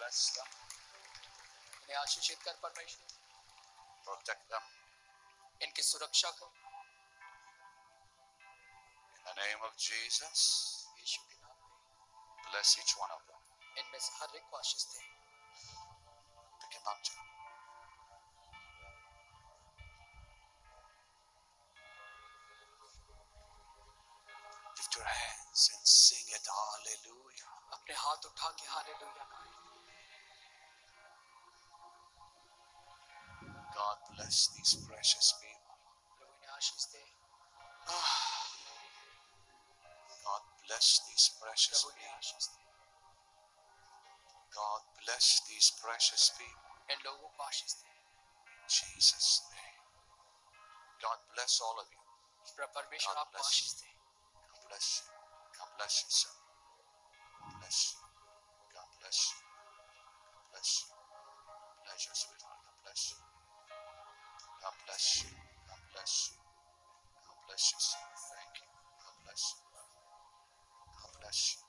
Bless them. इन्हें आशीषित कर परमेश्वर, Protect them. इनकी सुरक्षा कर In the name of Jesus, यीशु के नाम में। bless each one of them. इनमें से हर एक को आशीष दे। Pick him up, John. Lift your hands and sing it. Hallelujah. अपने हाथ उठा के हालेलुया गाएं। God bless these precious people. प्रभु इन्हें आशीष दे। God bless these precious प्रभु इन्हें people. Ashish they. God bless these precious people. इन लोगों को आशीष दे। In Jesus' name. God bless all of you. परमेश्वर God आपको bless Ashish you. They. God bless you. God bless you, sir. God bless you. God bless you. God bless you. Bless you, sweetheart. God bless you. God bless you. God bless you. God bless you, sir. Thank you. God bless you. God bless you.